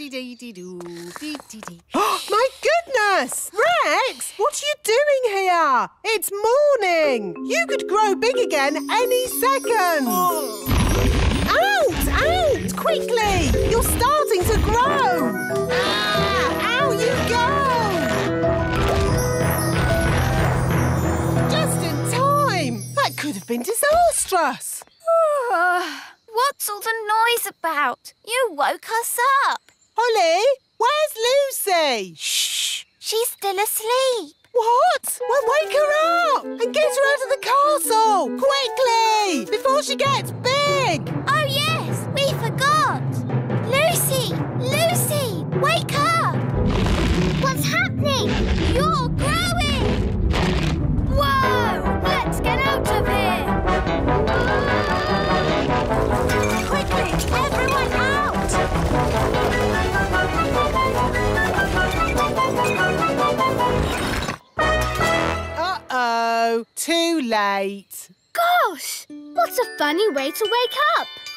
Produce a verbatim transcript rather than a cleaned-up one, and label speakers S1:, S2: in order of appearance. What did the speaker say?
S1: My goodness! Rex, what are you doing here? It's morning. You could grow big again any second. Out! Out! Quickly! You're starting to grow! Ah! Out you go! Just in time! That could have been disastrous!
S2: What's all the noise about? You woke us up.
S1: Holly, where's Lucy?
S2: Shh! She's still asleep.
S1: What? Well, wake her up and get her out of the castle! Quickly! Before she gets big!
S2: Oh, yes! We forgot! Lucy! Lucy! Wake up! What's happening? You're growing! Whoa! Let's get out of here! Quickly! Everyone out!
S1: Uh-oh, too late.
S2: Gosh! What a funny way to wake up!